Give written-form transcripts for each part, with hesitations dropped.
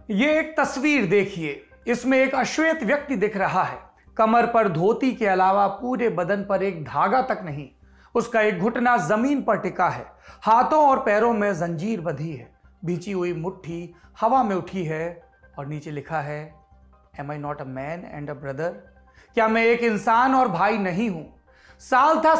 ये एक तस्वीर देखिए, इसमें एक अश्वेत व्यक्ति दिख रहा है। कमर पर धोती के अलावा पूरे बदन पर एक धागा तक नहीं। उसका एक घुटना जमीन पर टिका है। हाथों और पैरों में जंजीर बंधी है। भींची हुई मुट्ठी हवा में उठी है और नीचे लिखा है, am I not a man and a brother? क्या मैं एक इंसान और भाई नहीं हूं? साल था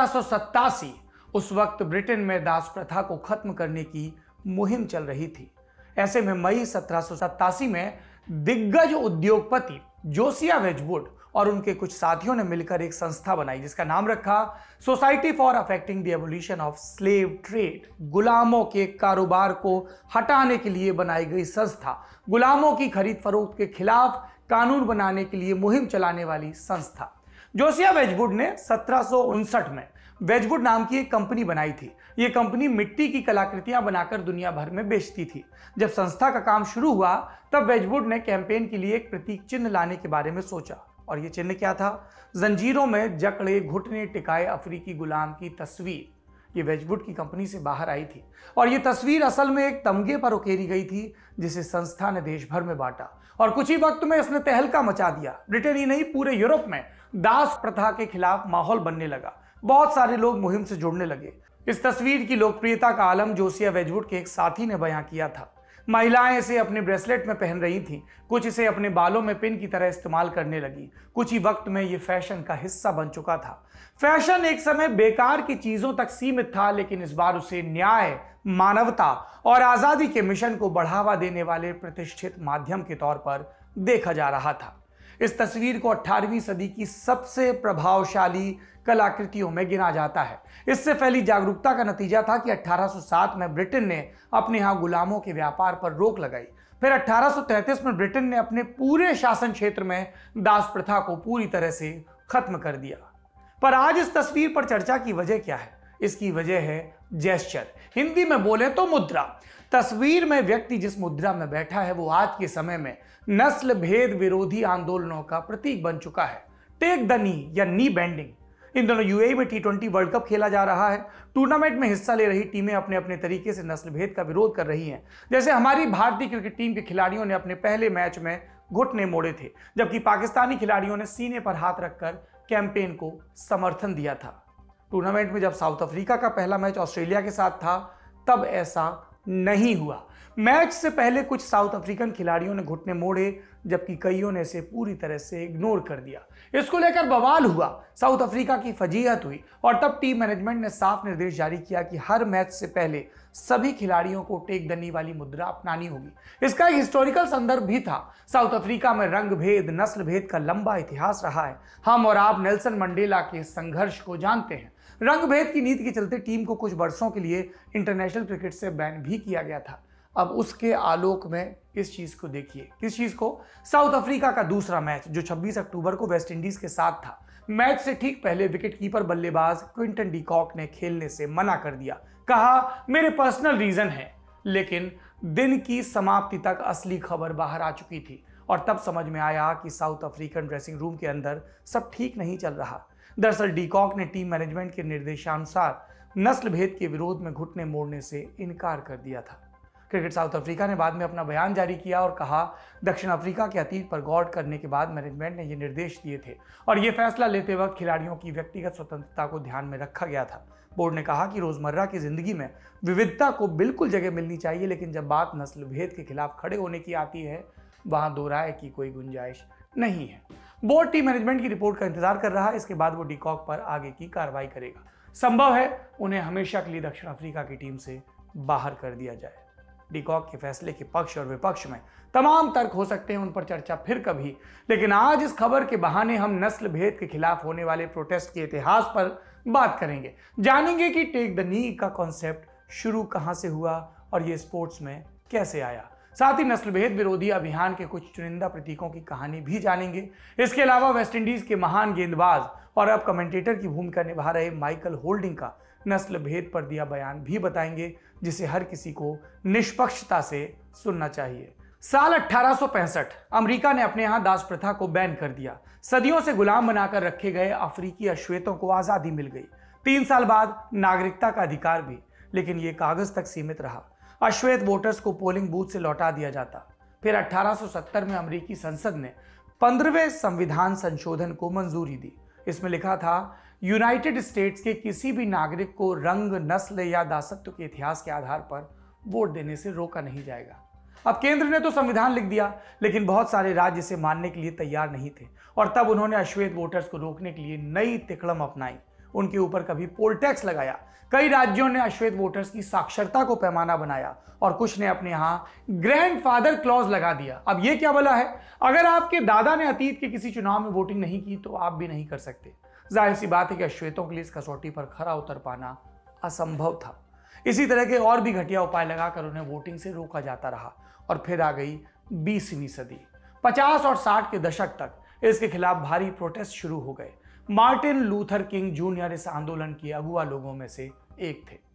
1787। उस वक्त ब्रिटेन में दास प्रथा को खत्म करने की मुहिम चल रही थी। ऐसे में मई 1787 में दिग्गज उद्योगपति जोसिया वेजवुड और उनके कुछ साथियों ने मिलकर एक संस्था बनाई जिसका नाम रखा society for affecting the abolition of slave trade. गुलामों के कारोबार को हटाने के लिए बनाई गई संस्था, गुलामों की खरीद फरोख्त के खिलाफ कानून बनाने के लिए मुहिम चलाने वाली संस्था। जोसिया वेजवुड ने 1759 में वेजवुड नाम की एक कंपनी बनाई थी। यह कंपनी मिट्टी की कलाकृतियां बनाकर दुनिया भर में बेचती थी। जब संस्था का काम शुरू हुआ तब वेजवुड ने कैंपेन के लिए एक प्रतीक चिन्ह लाने के बारे में सोचा। और यह चिन्ह क्या था? जंजीरों में जकड़े घुटने टिकाए अफ्रीकी गुलाम की तस्वीर। ये वेजवुड की कंपनी से बाहर आई थी और ये तस्वीर असल में एक तमगे पर उकेरी गई थी जिसे संस्था ने देश भर में बांटा और कुछ ही वक्त में इसने तहलका मचा दिया। ब्रिटेन ही नहीं, पूरे यूरोप में दास प्रथा के खिलाफ माहौल बनने लगा। बहुत सारे लोग मुहिम से जुड़ने लगे। इस तस्वीर की लोकप्रियता का आलम जोसिया वेजवुड के एक साथी ने बयां किया था। महिलाएं इसे अपने ब्रेसलेट में पहन रही थीं, कुछ इसे अपने बालों में पिन की तरह इस्तेमाल करने लगी। कुछ ही वक्त में ये फैशन का हिस्सा बन चुका था। फैशन एक समय बेकार की चीजों तक सीमित था, लेकिन इस बार उसे न्याय, मानवता और आजादी के मिशन को बढ़ावा देने वाले प्रतिष्ठित माध्यम के तौर पर देखा जा रहा था। इस तस्वीर को 18वीं सदी की सबसे प्रभावशाली कलाकृतियों में गिना जाता है। इससे फैली जागरूकता का नतीजा था कि 1807 में ब्रिटेन ने अपने यहां गुलामों के व्यापार पर रोक लगाई। फिर 1833 में ब्रिटेन ने अपने पूरे शासन क्षेत्र में दास प्रथा को पूरी तरह से खत्म कर दिया। पर आज इस तस्वीर पर चर्चा की वजह क्या है? इसकी वजह है जेस्चर, हिंदी में बोले तो मुद्रा। तस्वीर में व्यक्ति जिस मुद्रा में बैठा है वो आज के समय में नस्ल भेद विरोधी आंदोलनों का प्रतीक बन चुका है। टेक द नी या नी बेंडिंग। इन दोनों यूएई में T20 वर्ल्ड कप खेला जा रहा है। टूर्नामेंट में हिस्सा ले रही टीमें अपने अपने तरीके से नस्ल भेद का विरोध कर रही हैं। जैसे हमारी भारतीय क्रिकेट टीम के खिलाड़ियों ने अपने पहले मैच में घुटने मोड़े थे, जबकि पाकिस्तानी खिलाड़ियों ने सीने पर हाथ रखकर कैंपेन को समर्थन दिया था। टूर्नामेंट में जब साउथ अफ्रीका का पहला मैच ऑस्ट्रेलिया के साथ था तब ऐसा नहीं हुआ। मैच से पहले कुछ साउथ अफ्रीकन खिलाड़ियों ने घुटने मोड़े, जबकि कईयों ने इसे पूरी तरह से इग्नोर कर दिया। इसको लेकर बवाल हुआ, साउथ अफ्रीका की फजीहत हुई और तब टीम मैनेजमेंट ने साफ निर्देश जारी किया कि हर मैच से पहले सभी खिलाड़ियों को टेक द नी वाली मुद्रा अपनानी होगी। इसका एक हिस्टोरिकल संदर्भ भी था। साउथ अफ्रीका में रंग भेद, नस्ल भेद का लंबा इतिहास रहा है। हम और आप नेल्सन मंडेला के संघर्ष को जानते हैं। रंग भेद की नीति के चलते टीम को कुछ वर्षों के लिए इंटरनेशनल क्रिकेट से बैन भी किया गया था। अब उसके आलोक में इस चीज को देखिए। किस चीज को? साउथ अफ्रीका का दूसरा मैच जो 26 अक्टूबर को वेस्ट इंडीज के साथ था। मैच से ठीक पहले विकेटकीपर बल्लेबाज क्विंटन डी कॉक ने खेलने से मना कर दिया। कहा, मेरे पर्सनल रीजन है। लेकिन दिन की समाप्ति तक असली खबर बाहर आ चुकी थी और तब समझ में आया कि साउथ अफ्रीकन ड्रेसिंग रूम के अंदर सब ठीक नहीं चल रहा। दरअसल डी कॉक ने टीम मैनेजमेंट के निर्देशानुसार नस्ल भेद के विरोध में घुटने मोड़ने से इनकार कर दिया था। क्रिकेट साउथ अफ्रीका ने बाद में अपना बयान जारी किया और कहा, दक्षिण अफ्रीका के अतीत पर गौर करने के बाद मैनेजमेंट ने ये निर्देश दिए थे और ये फैसला लेते वक्त खिलाड़ियों की व्यक्तिगत स्वतंत्रता को ध्यान में रखा गया था। बोर्ड ने कहा कि रोजमर्रा की जिंदगी में विविधता को बिल्कुल जगह मिलनी चाहिए, लेकिन जब बात नस्ल भेद के खिलाफ खड़े होने की आती है वहां दो राय की कोई गुंजाइश नहीं है। बोर्ड टीम मैनेजमेंट की रिपोर्ट का इंतजार कर रहा है। इसके बाद वो डी कॉक पर आगे की कार्रवाई करेगा। संभव है उन्हें हमेशा के लिए दक्षिण अफ्रीका की टीम से बाहर कर दिया जाए। डी कॉक के फैसले के पक्ष और विपक्ष में तमाम तर्क हो सकते हैं, उन पर चर्चा फिर कभी। लेकिन आज इस खबर के बहाने हम नस्ल भेद के खिलाफ होने वाले प्रोटेस्ट के इतिहास पर बात करेंगे। जानेंगे कि टेक द नी का कॉन्सेप्ट शुरू कहां से हुआ और ये स्पोर्ट्स में कैसे आया। साथ ही नस्ल भेद विरोधी अभियान के कुछ चुनिंदा प्रतीकों की कहानी भी जानेंगे। इसके अलावा वेस्टइंडीज के महान गेंदबाज और अब कमेंटेटर की भूमिका निभा रहे माइकल होल्डिंग का नस्ल भेद पर दिया बयान भी बताएंगे, जिसे हर किसी को निष्पक्षता से सुनना चाहिए। साल 1865 अमेरिका ने अपने यहां दास प्रथा को बैन कर दिया। सदियों से गुलाम बनाकर रखे गए अफ्रीकी अश्वेतों को आजादी मिल गई। 3 साल बाद नागरिकता का अधिकार भी, लेकिन यह कागज तक सीमित रहा। अश्वेत वोटर्स को पोलिंग बूथ से लौटा दिया जाता। फिर 1870 में अमेरिकी संसद ने 15वें संविधान संशोधन को मंजूरी दी। इसमें लिखा था, यूनाइटेड स्टेट्स के किसी भी नागरिक को रंग, नस्ल या दासत्व के इतिहास के आधार पर वोट देने से रोका नहीं जाएगा। अब केंद्र ने तो संविधान लिख दिया, लेकिन बहुत सारे राज्य इसे मानने के लिए तैयार नहीं थे और तब उन्होंने अश्वेत वोटर्स को रोकने के लिए नई तिकड़म अपनाई। उनके ऊपर कभी पोल टैक्स लगाया, कई राज्यों ने अश्वेत वोटर्स की साक्षरता को पैमाना बनाया और कुछ ने अपने यहाँ ग्रैंडफादर क्लॉज लगा दिया। अब ये क्या भला है? अगर आपके दादा ने अतीत के किसी चुनाव में वोटिंग नहीं की तो आप भी नहीं कर सकते। जाहिर सी बात है कि अश्वेतों के लिए इस कसौटी पर खरा उतर पाना असंभव था। इसी तरह के और भी घटिया उपाय लगाकर उन्हें वोटिंग से रोका जाता रहा और फिर आ गई 20वीं सदी। 50 और 60 के दशक तक इसके खिलाफ भारी प्रोटेस्ट शुरू हो गए। मार्टिन लूथर किंग जूनियर इस आंदोलन के अगुवा लोगों में से एक थे।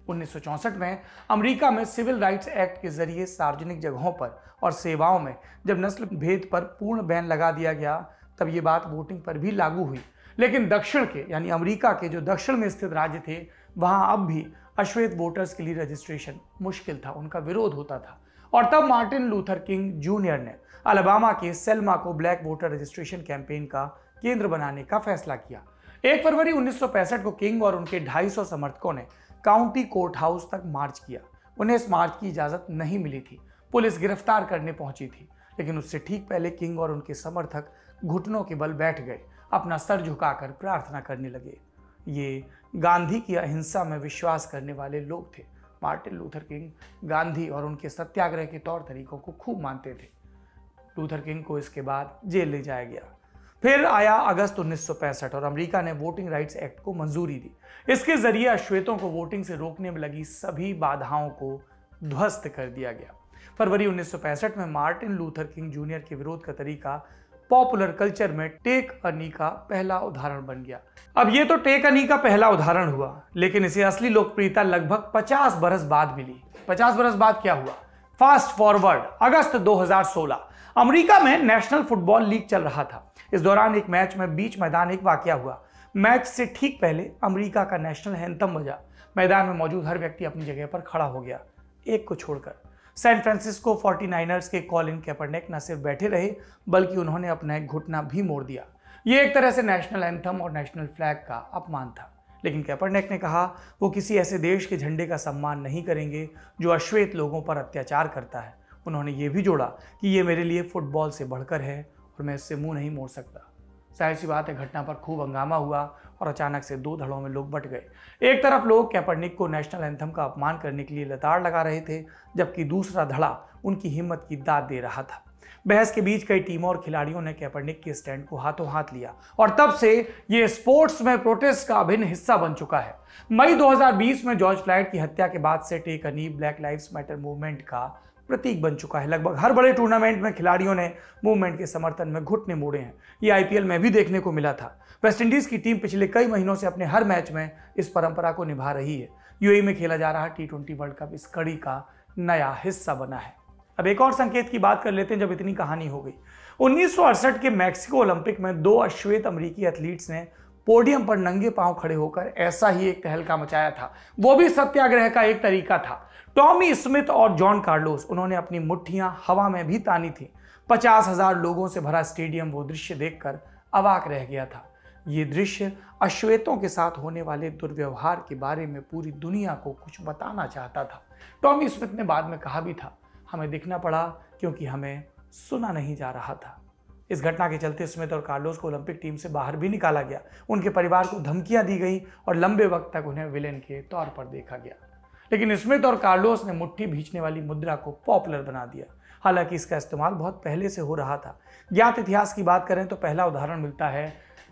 1964 में अमेरिका में सिविल राइट्स एक्ट के जरिए सार्वजनिक जगहों पर और सेवाओं में जब नस्ल भेद पर पूर्ण बैन लगा दिया गया, तब ये बात वोटिंग पर भी लागू हुई। लेकिन दक्षिण के यानी अमेरिका के जो दक्षिण में स्थित राज्य थे, वहां अब भी अश्वेत वोटर्स के लिए रजिस्ट्रेशन मुश्किल था, उनका विरोध होता था। और तब मार्टिन लूथर किंग जूनियर ने अलाबामा के सेल्मा को ब्लैक वोटर रजिस्ट्रेशन कैंपेन का केंद्र बनाने का फैसला किया। 1 फरवरी 1965 को किंग और उनके 250 समर्थकों ने काउंटी कोर्ट हाउस तक मार्च किया। उन्हें इस मार्च की इजाजत नहीं मिली थी, पुलिस गिरफ्तार करने पहुंची थी। लेकिन उससे ठीक पहले किंग और उनके समर्थक घुटनों के बल बैठ गए, अपना सर झुकाकर प्रार्थना करने लगे। ये गांधी की अहिंसा में विश्वास करने वाले लोग थे। मार्टिन लूथर किंग गांधी और उनके सत्याग्रह के तौर तरीकों को खूब मानते थे। लूथर किंग को इसके बाद जेल ले जाया गया। फिर आया अगस्त 1965 और अमेरिका ने वोटिंग राइट्स एक्ट को मंजूरी दी। इसके जरिए अश्वेतों को वोटिंग से रोकने में लगी सभी बाधाओं को ध्वस्त कर दिया गया। फरवरी 1965 में मार्टिन लूथर किंग जूनियर के विरोध का तरीका पॉपुलर कल्चर में टेक अ नी का पहला उदाहरण बन गया। अब ये तो टेक अ नी का पहला उदाहरण हुआ, लेकिन इसे असली लोकप्रियता लगभग 50 बरस बाद मिली। 50 बरस बाद क्या हुआ? फास्ट फॉरवर्ड अगस्त 2016, अमेरिका में नेशनल फुटबॉल लीग चल रहा था। इस दौरान एक मैच में बीच मैदान एक वाकया हुआ। मैच से ठीक पहले अमेरिका का नेशनल एंथम बजा। मैदान में मौजूद हर व्यक्ति अपनी जगह पर खड़ा हो गया, एक को छोड़कर। सैन फ्रांसिस्को 49ers के कॉलिन कैपर्नेक न सिर्फ बैठे रहे, बल्कि उन्होंने अपना एक घुटना भी मोड़ दिया। ये एक तरह से नेशनल एंथम और नेशनल फ्लैग का अपमान था। लेकिन कैपर्नेक ने कहा वो किसी ऐसे देश के झंडे का सम्मान नहीं करेंगे जो अश्वेत लोगों पर अत्याचार करता है। उन्होंने ये भी जोड़ा कि ये मेरे लिए फुटबॉल से बढ़कर है और मैं इससे मुंह नहीं मोड़ सकता। जाहिर सी बात है, घटना पर खूब हंगामा हुआ और अचानक से 2 धड़ों में लोग बंट गए। एक तरफ लोग कैपर्निक को नेशनल एंथम का अपमान करने के लिए लताड़ लगा रहे थे, जबकि दूसरा धड़ा उनकी हिम्मत की दाद दे रहा था। बहस के बीच कई टीमों और खिलाड़ियों ने कैपर्निक के स्टैंड को हाथों हाथ लिया और तब से ये स्पोर्ट्स में प्रोटेस्ट का अभिन्न हिस्सा बन चुका है। मई 2020 में जॉर्ज फ्लॉयड की हत्या के बाद से take a knee black lives matter movement का प्रतीक बन चुका है। लगभग हर बड़े टूर्नामेंट में खिलाड़ियों ने मूवमेंट के समर्थन में घुटने मोड़े हैं। ये आईपीएल में भी देखने को मिला था। वेस्टइंडीज की टीम पिछले कई महीनों से अपने हर मैच में इस परंपरा को निभा रही है। यूएई में खेला जा रहा T20 वर्ल्ड कप इस कड़ी का नया हिस्सा बना है। अब एक और संकेत की बात कर लेते हैं। जब इतनी कहानी हो गई, 1968 के मैक्सिको ओलंपिक में 2 अश्वेत अमेरिकी एथलीट्स ने पोडियम पर नंगे पांव खड़े होकर ऐसा ही एक तहलका मचाया था। वो भी सत्याग्रह का एक तरीका था। टॉमी स्मिथ और जॉन कार्लोस, उन्होंने अपनी मुट्ठियां हवा में भी तानी थी। 50,000 लोगों से भरा स्टेडियम वो दृश्य देखकर अवाक रह गया था। ये दृश्य अश्वेतों के साथ होने वाले दुर्व्यवहार के बारे में पूरी दुनिया को कुछ बताना चाहता था। टॉमी स्मिथ ने बाद में कहा भी था, हमें दिखना पड़ा क्योंकि हमें सुना नहीं जा रहा था। इस घटना के चलते स्मिथ और कार्लोस को ओलंपिक टीम से बाहर भी निकाला गया। उनके परिवार को धमकियां दी गई और लंबे वक्त तक उन्हें विलेन के तौर पर देखा गया। लेकिन स्मिथ और कार्लोस ने मुट्ठी भींचने वाली मुद्रा को पॉपुलर बना दिया। हालांकि इसका इस्तेमाल बहुत पहले से हो रहा था। ज्ञात इतिहास की बात करें तो पहला उदाहरण मिलता है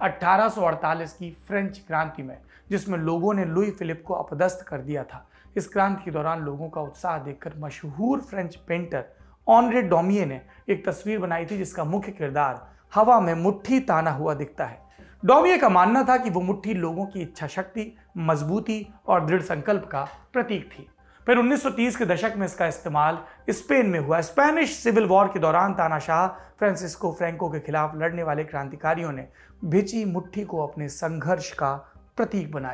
1848 की फ्रेंच क्रांति में, जिसमें लोगों ने लुई फिलिप को अपदस्थ कर दिया था। इस क्रांति के दौरान लोगों का उत्साह देखकर मशहूर फ्रेंच पेंटर ऑनरे डोमिये ने एक तस्वीर बनाई थी जिसका मुख्य किरदार हवा में मुट्ठी ताना हुआ दिखता है। डोमिये का मानना था कि वो मुट्ठी लोगों की इच्छा शक्ति, मजबूती और दृढ़ संकल्प का प्रतीक थी। फिर 1930 के दशक में इसका इस्तेमाल स्पेन में हुआ। स्पेनिश सिविल वॉर के दौरान तानाशाह फ्रांसिस्को फ्रैंको के खिलाफ लड़ने वाले क्रांतिकारियों ने भिची मुट्ठी को अपने संघर्ष का प्रतीक बनाया।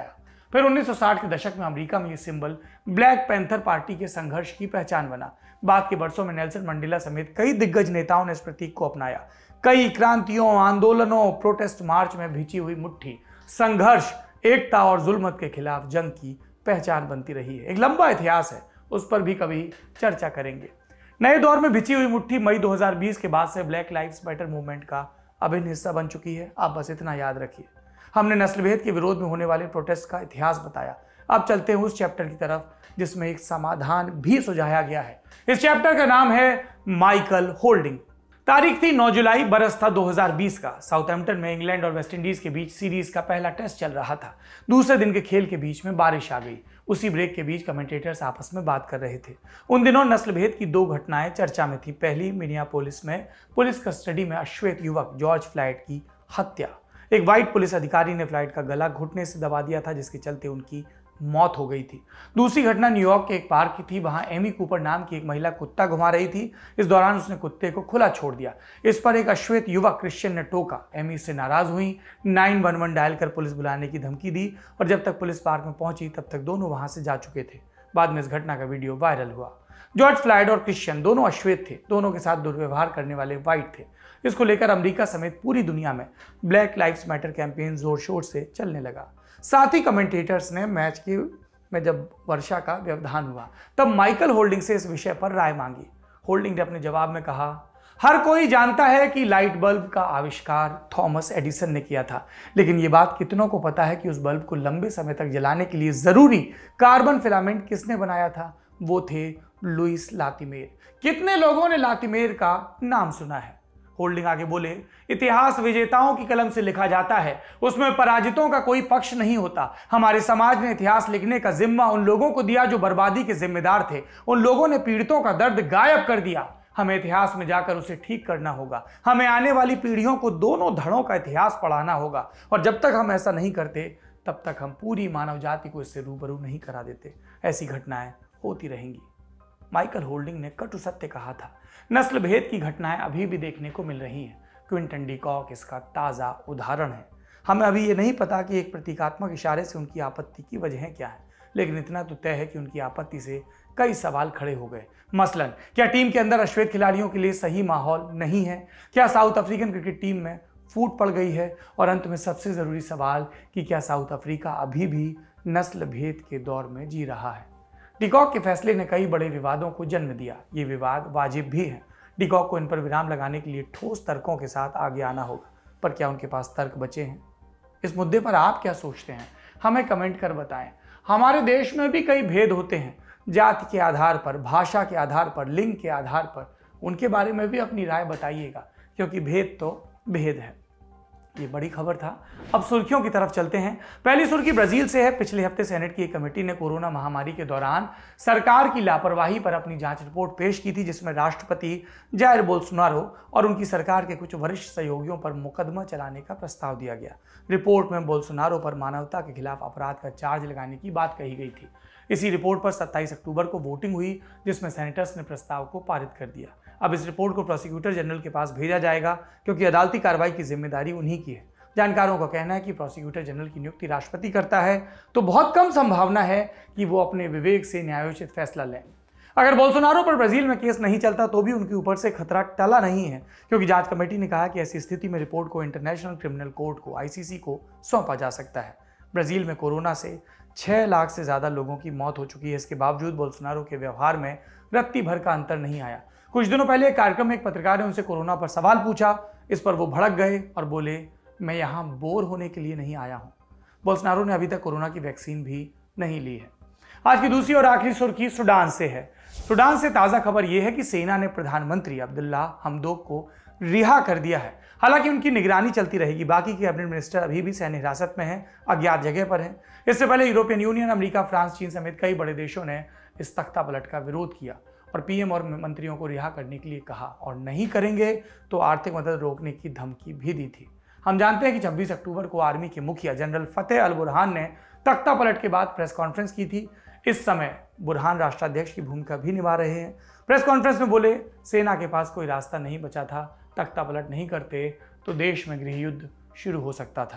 फिर 1960 के दशक में अमेरिका में ये सिंबल ब्लैक पैंथर पार्टी के संघर्ष की पहचान बना। बाद के वर्षों में नेल्सन मंडेला समेत कई दिग्गज नेताओं ने इस प्रतीक को अपनाया। कई क्रांतियों, आंदोलनों, प्रोटेस्ट मार्च में भिंची हुई मुट्ठी संघर्ष, एकता और जुल्मत के खिलाफ जंग की पहचान बनती रही है। एक लंबा इतिहास है, उस पर भी कभी चर्चा करेंगे। नए दौर में भिंची हुई मुट्ठी मई 2020 के बाद से ब्लैक लाइव्स मैटर मूवमेंट का अभिन्न हिस्सा बन चुकी है। आप बस इतना याद रखिए, हमने नस्लभेद के विरोध में होने वाले प्रोटेस्ट का इतिहास बताया। अब चलते हैं उस चैप्टर की तरफ जिसमें एक समाधान भी सुझाया गया है। इस चैप्टर का नाम है माइकल होल्डिंग। तारीख थी 9 जुलाई, बरस था 2020 का। साउथहैम्पटन में इंग्लैंड और वेस्टइंडीज के बीच सीरीज का पहला टेस्ट चल रहा था। दूसरे दिन के खेल के बीच में बारिश आ गई। उसी ब्रेक के बीच कमेंटेटर्स आपस में बात कर रहे थे। उन दिनों नस्लभेद की 2 घटनाएं चर्चा में थी। पहली, मिनियापोलिस में पुलिस कस्टडी में अश्वेत युवक जॉर्ज फ्लॉयड की हत्या। एक व्हाइट पुलिस अधिकारी ने फ्लॉयड का गला घुटने से दबा दिया था, जिसके चलते उनकी मौत हो गई थी। दूसरी घटना न्यूयॉर्क के एक पार्क की थी। वहां एमी कूपर नाम की एक महिला कुत्ता घुमा रही थी। इस दौरान उसने कुत्ते को खुला छोड़ दिया। इस पर एक अश्वेत युवक क्रिश्चियन ने टोका। एमी इससे नाराज हुई, 911 डायल कर पुलिस बुलाने की धमकी दी और जब तक पुलिस पार्क में पहुंची तब तक दोनों वहां से जा चुके थे। बाद में इस घटना का वीडियो वायरल हुआ। जॉर्ज फ्लॉयड और क्रिश्चियन दोनों अश्वेत थे। दोनों के साथ दुर्व्यवहार करने वाले व्हाइट थे। इसको लेकर अमेरिका समेत पूरी दुनिया में ब्लैक लाइव्स मैटर कैंपेन जोर शोर से चलने लगा। साथ ही कमेंटेटर्स ने मैच में जब वर्षा का व्यवधान हुआ तब माइकल होल्डिंग से इस विषय पर राय मांगी। होल्डिंग ने अपने जवाब में कहा, हर कोई जानता है कि लाइट बल्ब का आविष्कार थॉमस एडिसन ने किया था, लेकिन ये बात कितनों को पता है कि उस बल्ब को लंबे समय तक जलाने के लिए जरूरी कार्बन फिलामेंट किसने बनाया था? वो थे लुइस लातिमेर। कितने लोगों ने लातिमेर का नाम सुना है? होल्डिंग आगे बोले, इतिहास विजेताओं की कलम से लिखा जाता है, उसमें पराजितों का कोई पक्ष नहीं होता। हमारे समाज ने इतिहास लिखने का जिम्मा उन लोगों को दिया जो बर्बादी के जिम्मेदार थे। उन लोगों ने पीड़ितों का दर्द गायब कर दिया। हमें इतिहास में जाकर उसे ठीक करना होगा। हमें आने वाली पीढ़ियों को दोनों धड़ों का इतिहास पढ़ाना होगा और जब तक हम ऐसा नहीं करते तब तक हम पूरी मानव जाति को इससे रूबरू नहीं करा देते। ऐसी घटनाएं होती रहेंगी। माइकल होल्डिंग ने कटु सत्य कहा था। नस्ल भेद की घटनाएं अभी भी देखने को मिल रही हैं। क्विंटन डी कॉक इसका ताज़ा उदाहरण है। हमें अभी ये नहीं पता कि एक प्रतीकात्मक इशारे से उनकी आपत्ति की वजहें क्या है, लेकिन इतना तो तय है कि उनकी आपत्ति से कई सवाल खड़े हो गए। मसलन, क्या टीम के अंदर अश्वेत खिलाड़ियों के लिए सही माहौल नहीं है? क्या साउथ अफ्रीकन क्रिकेट टीम में फूट पड़ गई है? और अंत में सबसे ज़रूरी सवाल कि क्या साउथ अफ्रीका अभी भी नस्ल भेद के दौर में जी रहा है? डिकॉक के फैसले ने कई बड़े विवादों को जन्म दिया। ये विवाद वाजिब भी हैं। डिकॉक को इन पर विराम लगाने के लिए ठोस तर्कों के साथ आगे आना होगा, पर क्या उनके पास तर्क बचे हैं? इस मुद्दे पर आप क्या सोचते हैं? हमें कमेंट कर बताएं। हमारे देश में भी कई भेद होते हैं, जाति के आधार पर, भाषा के आधार पर, लिंग के आधार पर। उनके बारे में भी अपनी राय बताइएगा, क्योंकि भेद तो भेद है। ये बड़ी खबर था। अब सुर्खियों की तरफ चलते हैं। पहली सुर्खी ब्राजील से है। पिछले हफ्ते सेनेट की एक कमेटी ने कोरोना महामारी के दौरान सरकार की लापरवाही पर अपनी जांच रिपोर्ट पेश की थी, जिसमें राष्ट्रपति जायर बोल्सोनारो और उनकी सरकार के कुछ वरिष्ठ सहयोगियों पर मुकदमा चलाने का प्रस्ताव दिया गया। रिपोर्ट में बोल्सोनारो पर मानवता के खिलाफ अपराध का चार्ज लगाने की बात कही गई थी। इसी रिपोर्ट पर 27 अक्टूबर को वोटिंग हुई, जिसमें सेनेटर्स ने प्रस्ताव को पारित कर दिया। अब इस रिपोर्ट को प्रोसिक्यूटर जनरल के पास भेजा जाएगा, क्योंकि अदालती कार्रवाई की जिम्मेदारी उन्हीं की है। जानकारों का कहना है कि प्रोसिक्यूटर जनरल की नियुक्ति राष्ट्रपति करता है, तो बहुत कम संभावना है कि वो अपने विवेक से न्यायोचित फैसला लें। अगर बोल्सोनारो पर ब्राजील में केस नहीं चलता तो भी उनके ऊपर से खतरा टला नहीं है, क्योंकि जांच कमेटी ने कहा कि ऐसी स्थिति में रिपोर्ट को इंटरनेशनल क्रिमिनल कोर्ट को, ICC को सौंपा जा सकता है। ब्राजील में कोरोना से 6 लाख से ज़्यादा लोगों की मौत हो चुकी है। इसके बावजूद बोल्सोनारो के व्यवहार में रत्ती भर का अंतर नहीं आया। कुछ दिनों पहले एक कार्यक्रम में एक पत्रकार ने उनसे कोरोना पर सवाल पूछा। इस पर वो भड़क गए और बोले, मैं यहाँ बोर होने के लिए नहीं आया हूँ। बोल्सोनारो ने अभी तक कोरोना की वैक्सीन भी नहीं ली है। आज की दूसरी और आखिरी सुर्खी सूडान से है। सूडान से ताज़ा खबर यह है कि सेना ने प्रधानमंत्री अब्दुल्ला हमदोक को रिहा कर दिया है। हालांकि उनकी निगरानी चलती रहेगी। बाकी के कैबिनेट मिनिस्टर अभी भी सैन्य हिरासत में हैं, अज्ञात जगह पर हैं। इससे पहले यूरोपियन यूनियन, अमेरिका, फ्रांस, चीन समेत कई बड़े देशों ने इस तख्तापलट का विरोध किया और पीएम और मंत्रियों को रिहा करने के लिए कहा, और नहीं करेंगे तो आर्थिक मदद रोकने की धमकी भी दी थी। हम जानते हैं कि 26 अक्टूबर को आर्मी के मुखिया जनरल फतेह अल बुरहान ने तख्तापलट के बाद प्रेस कॉन्फ्रेंस की थी। इस समय बुरहान राष्ट्राध्यक्ष की भूमिका भी निभा रहे हैं। प्रेस कॉन्फ्रेंस में बोले, सेना के पास कोई रास्ता नहीं बचा था, तख्तापलट नहीं करते तो देश में गृह युद्ध शुरू हो सकता था।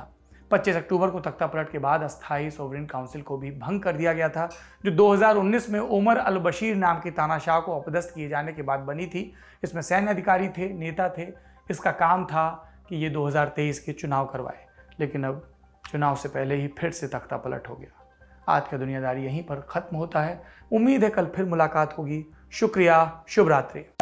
25 अक्टूबर को तख्ता पलट के बाद अस्थायी सोवरेन काउंसिल को भी भंग कर दिया गया था, जो 2019 में उमर अल बशीर नाम के तानाशाह को अपदस्थ किए जाने के बाद बनी थी। इसमें सैन्य अधिकारी थे, नेता थे। इसका काम था कि ये 2023 के चुनाव करवाए, लेकिन अब चुनाव से पहले ही फिर से तख्ता पलट हो गया। आज का दुनियादारी यहीं पर खत्म होता है। उम्मीद है कल फिर मुलाकात होगी। शुक्रिया, शुभ रात्रि।